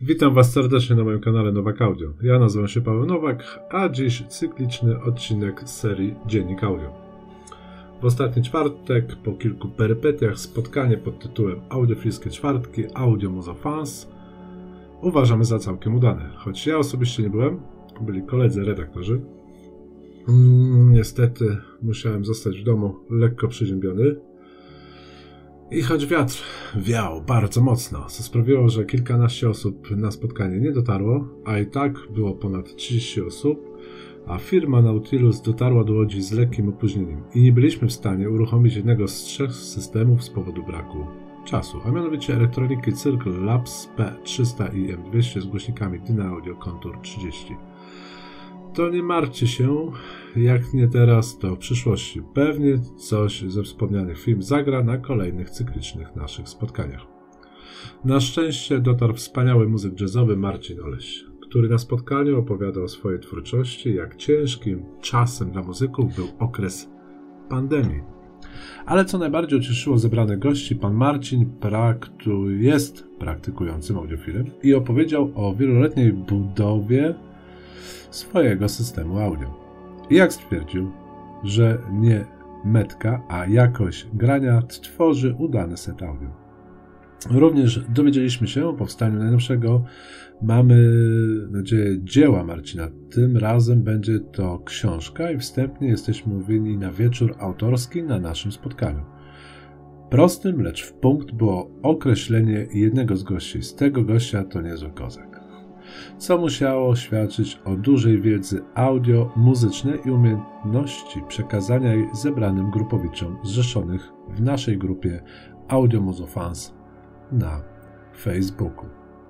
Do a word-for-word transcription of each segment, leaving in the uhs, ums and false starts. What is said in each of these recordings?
Witam Was serdecznie na moim kanale Nowak Audio. Ja nazywam się Paweł Nowak, a dziś cykliczny odcinek z serii Dziennik Audio. W ostatni czwartek, po kilku perypetiach, spotkanie pod tytułem Audiofilskie Czwartki Audio Muzo Fans uważamy za całkiem udane. Choć ja osobiście nie byłem, byli koledzy redaktorzy. Mm, niestety musiałem zostać w domu lekko przeziębiony. I choć wiatr wiał bardzo mocno, co sprawiło, że kilkanaście osób na spotkanie nie dotarło, a i tak było ponad trzydzieści osób, a firma Nautilus dotarła do Łodzi z lekkim opóźnieniem i nie byliśmy w stanie uruchomić jednego z trzech systemów z powodu braku czasu, a mianowicie elektroniki Circle Labs P trzysta i M dwieście z głośnikami Dyna Audio Contour trzydzieści. To nie martwcie się, jak nie teraz, to w przyszłości. Pewnie coś ze wspomnianych firm zagra na kolejnych cyklicznych naszych spotkaniach. Na szczęście dotarł wspaniały muzyk jazzowy Marcin Oleś, który na spotkaniu opowiadał o swojej twórczości, jak ciężkim czasem dla muzyków był okres pandemii. Ale co najbardziej ucieszyło zebranych gości, pan Marcin praktu jest praktykującym audiofilem i opowiedział o wieloletniej budowie swojego systemu audio. I jak stwierdził, że nie metka, a jakość grania tworzy udany set audio. Również dowiedzieliśmy się o powstaniu najnowszego, mamy nadzieję, dzieła Marcina. Tym razem będzie to książka i wstępnie jesteśmy mówieni na wieczór autorski na naszym spotkaniu. Prostym, lecz w punkt było określenie jednego z gości. Z tego gościa to niezły kozak, co musiało świadczyć o dużej wiedzy audio, muzycznej i umiejętności przekazania jej zebranym grupowiczom zrzeszonych w naszej grupie Audio Muzo Fans na Facebooku.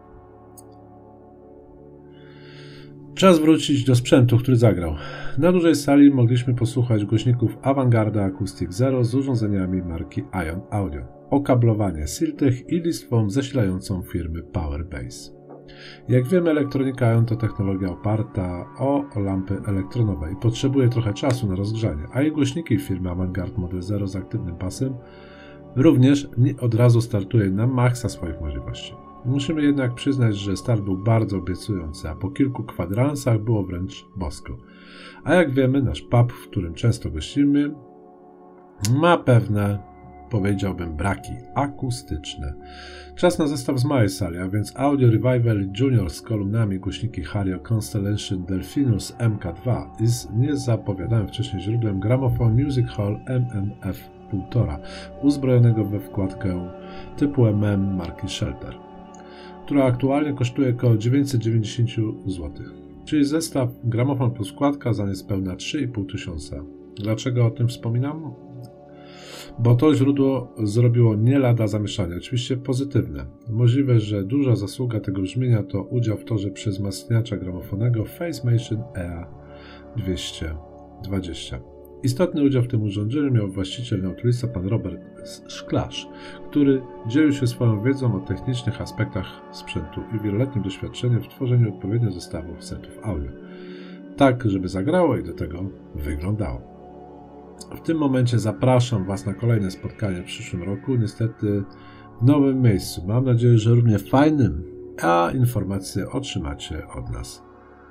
Czas wrócić do sprzętu, który zagrał. Na dużej sali mogliśmy posłuchać głośników Avangarda Acoustic Zero z urządzeniami marki Ion Audio, okablowanie Siltech i listwą zasilającą firmy Powerbase. Jak wiemy, elektronika Ion to technologia oparta o lampy elektronowe i potrzebuje trochę czasu na rozgrzanie, a jej głośniki firmy Avangard Model Zero z aktywnym pasem również nie od razu startuje na maksa swoich możliwości. Musimy jednak przyznać, że start był bardzo obiecujący, a po kilku kwadransach było wręcz bosko. A jak wiemy, nasz pub, w którym często gościmy, ma pewne, powiedziałbym, braki akustyczne. Czas na zestaw z małej sali, a więc Audio Revival Junior z kolumnami, głośniki Hario Constellation Delphinus M K dwa i z niezapowiadanym wcześniej źródłem Gramophone Music Hall M M F półtora, uzbrojonego we wkładkę typu M M marki Shelter, która aktualnie kosztuje około dziewięćset dziewięćdziesiąt złotych. Czyli zestaw gramofon plus wkładka za niespełna trzy i pół tysiąca. Dlaczego o tym wspominam? Bo to źródło zrobiło nie lada zamieszanie, oczywiście pozytywne. Możliwe, że duża zasługa tego brzmienia to udział w torze przezmacniacza gramofonego FaceMation E A dwieście dwadzieścia. Istotny udział w tym urządzeniu miał właściciel Nautiliusa, pan Robert Szklarz, który dzielił się swoją wiedzą o technicznych aspektach sprzętu i wieloletnim doświadczeniem w tworzeniu odpowiednich zestawów setów audio, tak żeby zagrało i do tego wyglądało. W tym momencie zapraszam Was na kolejne spotkanie w przyszłym roku, niestety w nowym miejscu. Mam nadzieję, że równie fajnym, a informacje otrzymacie od nas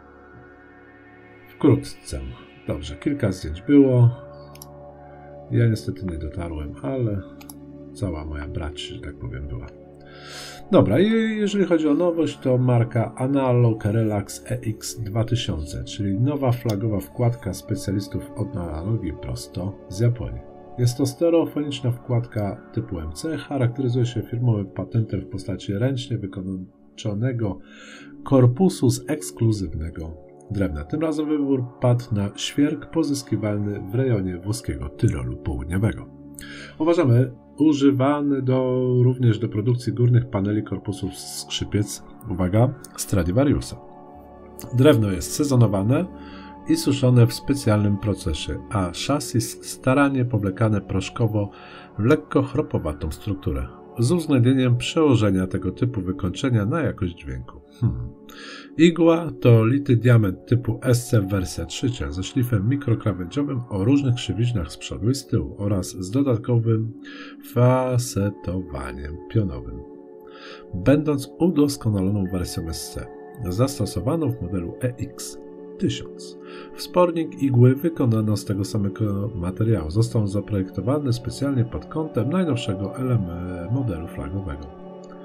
wkrótce. Dobrze, kilka zdjęć było. Ja niestety nie dotarłem, ale cała moja brać, że tak powiem, była. Dobra, i jeżeli chodzi o nowość, to marka Analog Relax E X dwa tysiące, czyli nowa flagowa wkładka specjalistów od analogii prosto z Japonii. Jest to stereofoniczna wkładka typu M C, charakteryzuje się firmowym patentem w postaci ręcznie wykonanego korpusu z ekskluzywnego drewna. Tym razem wybór padł na świerk pozyskiwalny w rejonie włoskiego Tyrolu Południowego. Uważamy używany do, również do produkcji górnych paneli korpusów skrzypiec, uwaga, Stradivariusa. Drewno jest sezonowane i suszone w specjalnym procesie, a szasis starannie powlekane proszkowo w lekko chropowatą strukturę, z uwzględnieniem przełożenia tego typu wykończenia na jakość dźwięku. Hmm. Igła to lity diament typu S C wersja trzecia ze szlifem mikrokrawędziowym o różnych krzywiznach z przodu i z tyłu oraz z dodatkowym fasetowaniem pionowym. będąc udoskonaloną wersją S C, zastosowaną w modelu E X tysiąc. Wspornik igły wykonano z tego samego materiału. Został zaprojektowany specjalnie pod kątem najnowszego modelu flagowego.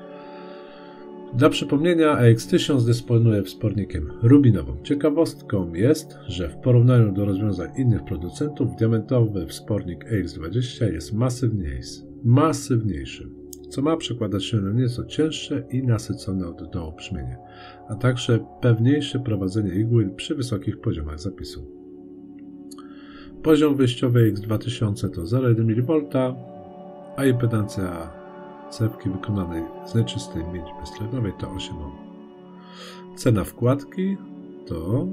Dla przypomnienia, E X tysiąc dysponuje wspornikiem rubinowym. Ciekawostką jest, że w porównaniu do rozwiązań innych producentów, diamentowy wspornik E X dwadzieścia jest masywniejszy, masywniejszy, co ma przekładać się na nieco cięższe i nasycone od dołu brzmienie, a także pewniejsze prowadzenie igły przy wysokich poziomach zapisu. Poziom wyjściowy E X dwa tysiące to zero przecinek jeden miliwolta, a impedancja cewki wykonanej z nieczystej miedzi beztlenowej to osiem ohm. Cena wkładki to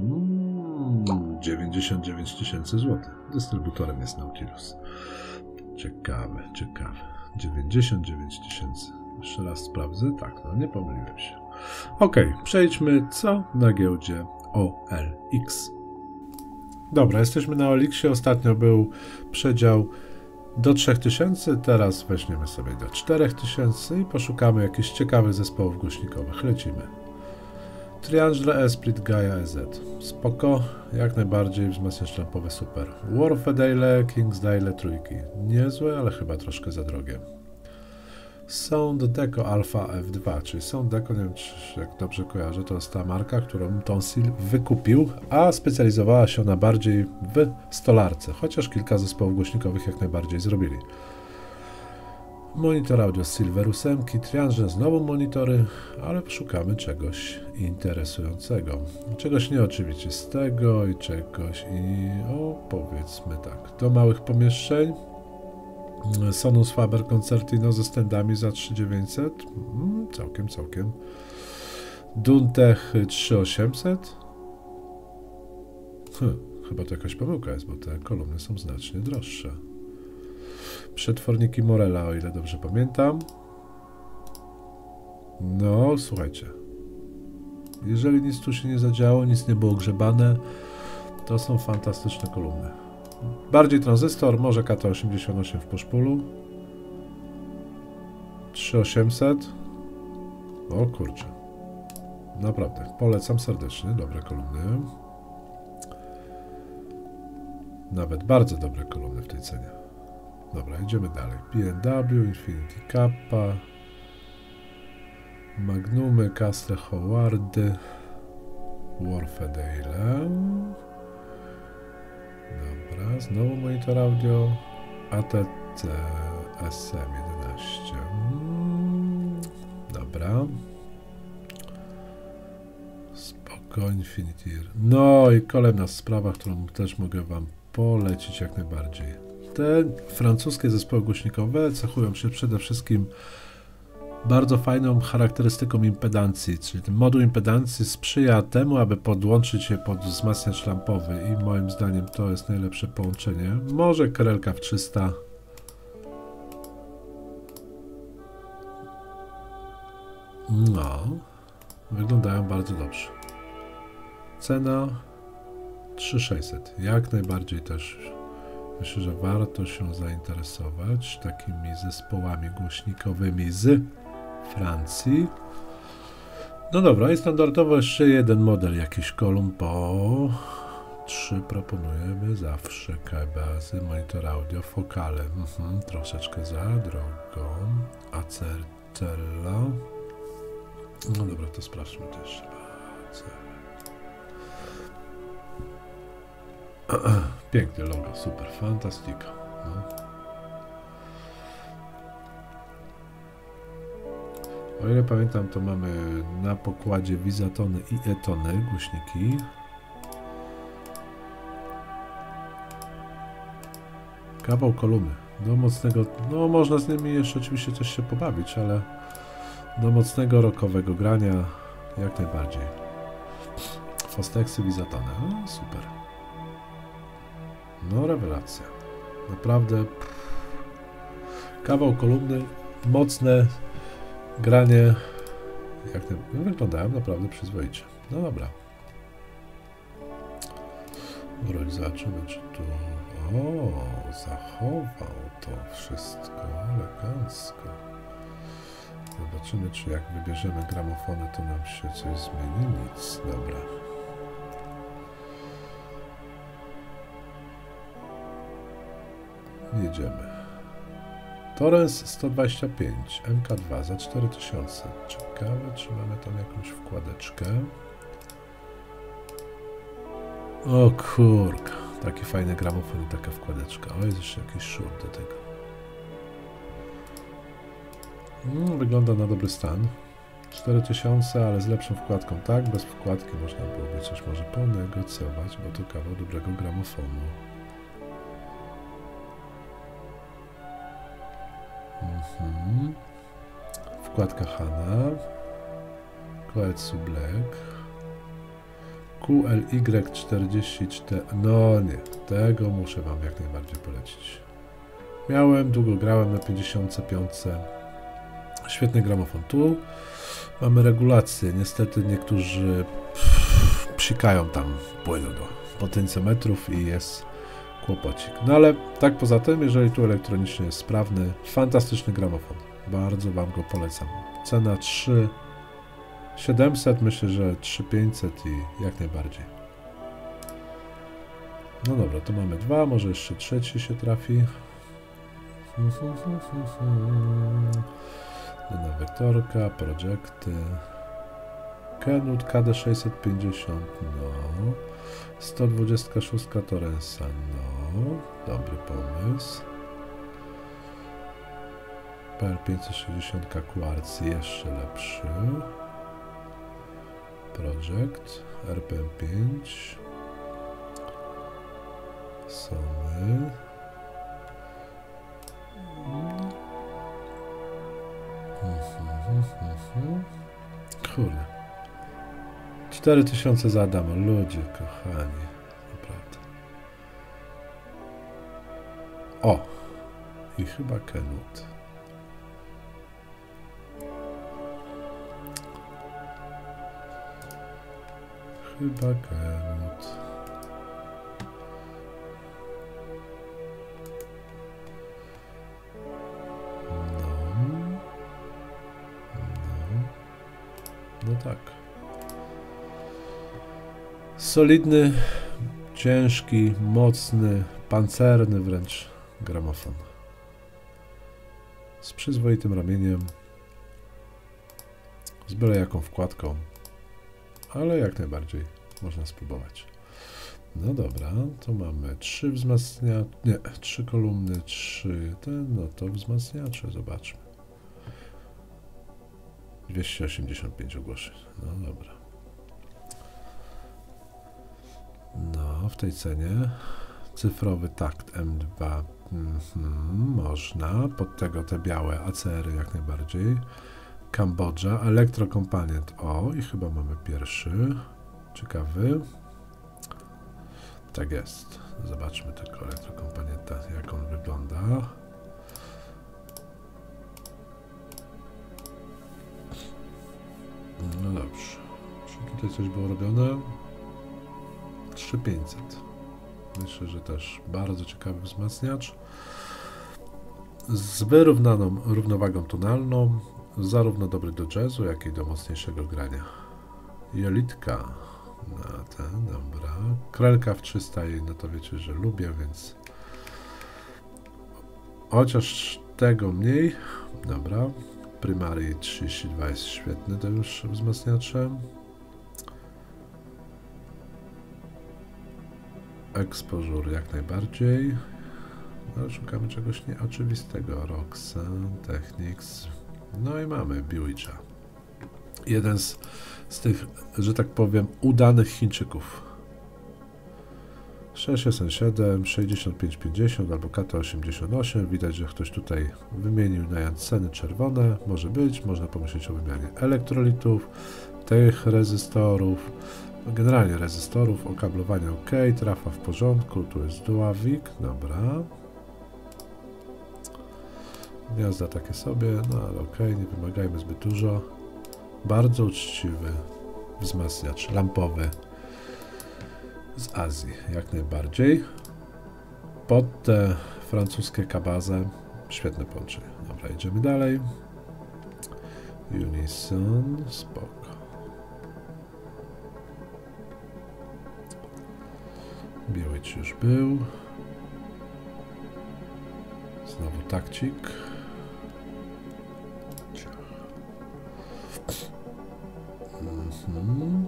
mm, dziewięćdziesiąt dziewięć tysięcy złotych. Dystrybutorem jest Nautilus. Ciekawe, ciekawe. dziewięćdziesiąt dziewięć tysięcy. Jeszcze raz sprawdzę. Tak, no nie pomyliłem się. Ok, przejdźmy co na giełdzie O L X. Dobra, jesteśmy na O L X-ie. Ostatnio był przedział do trzech tysięcy, teraz weźmiemy sobie do czterech tysięcy i poszukamy jakichś ciekawych zespołów głośnikowych. Lecimy. Triangle, Esprit, Gaia, E Z. Spoko, jak najbardziej, wzmacniacz lampowy super. Warfedale, Kingsdale, trójki. Niezłe, ale chyba troszkę za drogie. Sound Deco Alpha F dwa, czyli Sound Deco, nie wiem czy jak dobrze kojarzę, to jest ta marka, którą Tonsil wykupił, a specjalizowała się ona bardziej w stolarce, chociaż kilka zespołów głośnikowych jak najbardziej zrobili. Monitor audio z Silver osiem, Triangle, znowu monitory, ale szukamy czegoś interesującego. Czegoś nieoczywistego i czegoś i o powiedzmy tak, do małych pomieszczeń. Sonus Faber Concertino ze stendami za trzy tysiące dziewięćset, mm, całkiem, całkiem. Duntech trzy tysiące osiemset, hm, chyba to jakaś pomyłka jest, bo te kolumny są znacznie droższe. Przetworniki Morela, o ile dobrze pamiętam. No, słuchajcie, jeżeli nic tu się nie zadziało, nic nie było grzebane, to są fantastyczne kolumny. Bardziej tranzystor, może K T osiemdziesiąt osiem w push-pullu. trzy tysiące osiemset. O kurczę. Naprawdę, polecam serdecznie. Dobre kolumny. Nawet bardzo dobre kolumny w tej cenie. Dobra, idziemy dalej. B M W, Infinity Kappa, Magnumy, Castle Howardy, Warfedale. Dobra, znowu monitor audio, A T C S M jedenaście. Mm, dobra. Spoko, Infinity. No i kolejna sprawa, którą też mogę Wam polecić jak najbardziej. Te francuskie zespoły głośnikowe cechują się przede wszystkim bardzo fajną charakterystyką impedancji, czyli ten moduł impedancji sprzyja temu, aby podłączyć je pod wzmacniacz lampowy i moim zdaniem to jest najlepsze połączenie. Może Karelka w trzysta. No, wyglądają bardzo dobrze. Cena trzy tysiące sześćset. Jak najbardziej też myślę, że warto się zainteresować takimi zespołami głośnikowymi z Francji. No dobra, i standardowo jeszcze jeden model jakiś kolumn, bo trzy proponujemy zawsze. K bazy, monitor audio, fokale. Mhm, troszeczkę za drogą. Acertella. No dobra, to sprawdźmy też. Piękne logo, super, fantastyka. No. O ile pamiętam, to mamy na pokładzie Visatony i Etony głośniki. Kawał kolumny. Do mocnego, no można z nimi jeszcze oczywiście coś się pobawić, ale do mocnego rockowego grania jak najbardziej. Fosteksy, Visatony, no, super. No rewelacja. Naprawdę pff, kawał kolumny, mocne granie, jak te, no, wyglądają naprawdę przyzwoicie. No dobra. Dobra, zobaczymy, czy tu... O, zachował to wszystko elegancko. Zobaczymy, czy jak wybierzemy gramofony, to nam się coś zmieni. Nic. Dobra. Jedziemy. Torrens sto dwadzieścia pięć, M K dwa za cztery tysiące. Ciekawe, czy mamy tam jakąś wkładeczkę. O kurka, taki fajny gramofon i taka wkładeczka. O, jest jeszcze jakiś szur do tego. No, wygląda na dobry stan. cztery tysiące, ale z lepszą wkładką. Tak, bez wkładki można byłoby coś może ponegocjować, bo to kawał dobrego gramofonu. Mhm. Wkładka Hana. Koetsu Black. Q L Y czterdzieści cztery. No nie, tego muszę wam jak najbardziej polecić. Miałem, długo grałem na pięćdziesiąt pięć. Świetny gramofon. Tu mamy regulację. Niestety niektórzy pff, psikają tam płynu do potencjometrów i jest kłopocik. No ale tak poza tym, jeżeli tu elektronicznie jest sprawny, fantastyczny gramofon. Bardzo wam go polecam. Cena trzy tysiące siedemset, myślę, że trzy tysiące pięćset i jak najbardziej. No dobra, to mamy dwa, może jeszcze trzeci się trafi. Jedna wektorka, projekty. Kenwood K D sześćset pięćdziesiąt, no. sto dwadzieścia sześć Torrensa, no. Dobry pomysł. P L pięćset sześćdziesiąt Quartz, jeszcze lepszy. Project, R P M pięć. Sony. Kurde. cztery tysiące za Adama, ludzie kochani. Naprawdę. O! I chyba Kenwood. Chyba Kenwood. No tak. Solidny, ciężki, mocny, pancerny wręcz gramofon. Z przyzwoitym ramieniem. Z byle jaką wkładką. Ale jak najbardziej można spróbować. No dobra, to mamy trzy wzmacniacze, nie, trzy kolumny, trzy, ten, no to wzmacniacze, zobaczmy. dwieście osiemdziesiąt pięć ogłoszeń. No dobra. No, w tej cenie cyfrowy takt M dwa mm-hmm, można. Pod tego te białe A C R-y jak najbardziej. Kambodża, elektrokomponent. O, i chyba mamy pierwszy. Ciekawy. Tak jest. Zobaczmy tego elektrokomponenta, jak on wygląda. No dobrze. Czy tutaj coś było robione? trzy tysiące pięćset. Myślę, że też bardzo ciekawy wzmacniacz. Z wyrównaną równowagą tonalną. Zarówno dobry do jazzu, jak i do mocniejszego grania. Jolitka. No ten, dobra. Krelka w trzysta, no to wiecie, że lubię, więc... Chociaż tego mniej. Dobra. Primary trzydzieści dwa jest świetny, to już wzmacniaczem. Exposure jak najbardziej. No, szukamy czegoś nieoczywistego. Roxanne, Technics. No i mamy Bewitcha. Jeden z, z tych, że tak powiem, udanych Chińczyków. sześć S N siedem, sześćdziesiąt pięć pięćdziesiąt albo K T osiemdziesiąt osiem. Widać, że ktoś tutaj wymienił na Jansseny czerwone. Może być, można pomyśleć o wymianie elektrolitów, tych rezystorów, generalnie rezystorów, okablowanie ok, trafa w porządku, tu jest Duawik, dobra. Gniazda takie sobie, no ale ok, nie wymagajmy zbyt dużo. Bardzo uczciwy wzmacniacz lampowy z Azji, jak najbardziej. Pod te francuskie kabazę, świetne połączenie. Dobra, idziemy dalej. Unison, spoko. Białycz już był. Znowu takcik. Mhm.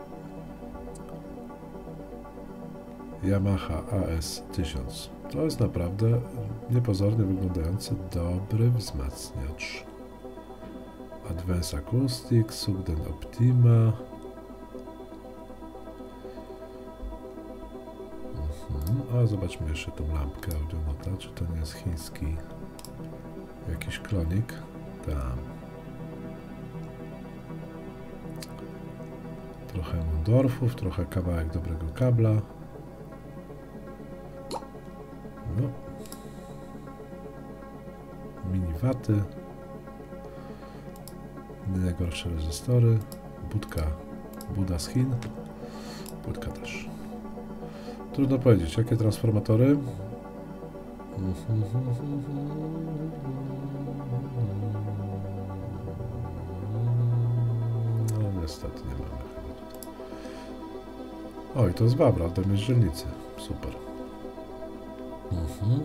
Yamaha A S tysiąc. To jest naprawdę niepozornie wyglądający dobry wzmacniacz. Advanced Acoustic, Sugden Optima. Mhm. A zobaczmy jeszcze tą lampkę audionota, czy to nie jest chiński jakiś klonik. Tam. Trochę Mundorfów, trochę kawałek dobrego kabla. No. Mini waty. Nie najgorsze rezystory. Budka Buda z Chin. Budka też. Trudno powiedzieć, jakie transformatory. No niestety nie mamy. Oj, to jest Wabra, do mierzylnicy. Super. Mhm.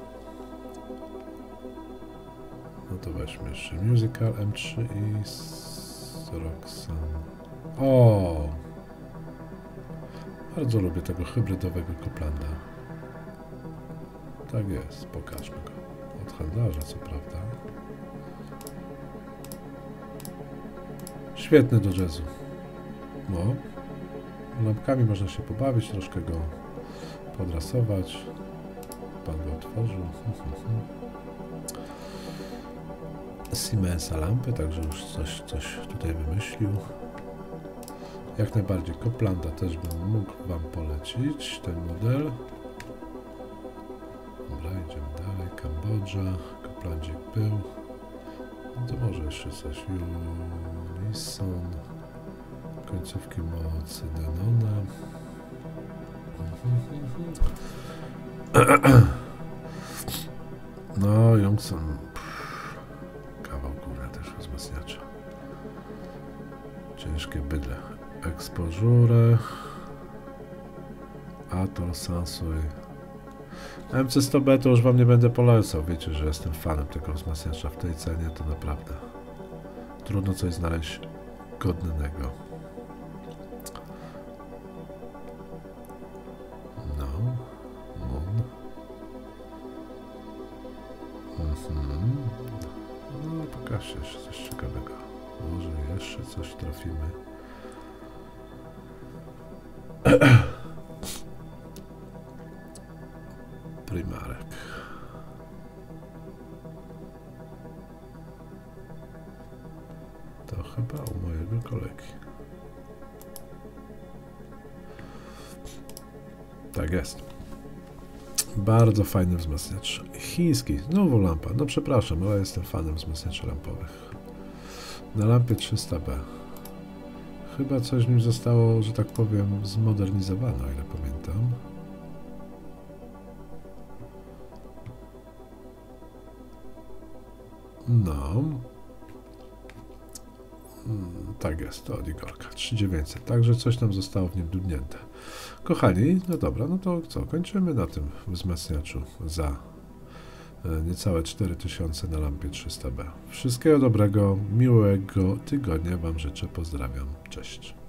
No to weźmy jeszcze Musical M trzy i Roxan. O! Bardzo lubię tego hybrydowego Coplanda. Tak jest, pokażmy go. Od handlarza, co prawda. Świetny do jazzu. No. Lampkami można się pobawić, troszkę go podrasować. Pan go otworzył. Siemensa lampy, także już coś, coś tutaj wymyślił. Jak najbardziej Coplanda też bym mógł wam polecić, ten model. Dobra, idziemy dalej. Kambodża, Coplandzik był. No to może jeszcze coś. Unison. Końcówki mocy Denona. No, Jungson. Kawał górę też wzmacniacza. Ciężkie bydle. Exposure. Atol, Sansoy. M C sto B to już wam nie będę polecał. Wiecie, że jestem fanem tego wzmacniacza. W tej cenie to naprawdę trudno coś znaleźć godnego. No. Moon. Mhm. No, pokażcie jeszcze coś ciekawego. Może jeszcze coś trafimy. Primarek. To chyba u mojego kolegi. Tak jest. Bardzo fajny wzmacniacz. Chiński. Znowu lampa. No przepraszam, ale jestem fanem wzmacniaczy lampowych. Na lampie trzysta B. Chyba coś w nim zostało, że tak powiem, zmodernizowane, o ile pamiętam. No. Hmm, tak jest, to od Igorka. trzy tysiące dziewięćset. Także coś tam zostało w nim dudnięte. Kochani, no dobra, no to co? Kończymy na tym wzmacniaczu za niecałe cztery tysiące na lampie trzysta B. Wszystkiego dobrego, miłego tygodnia wam życzę. Pozdrawiam. Cześć.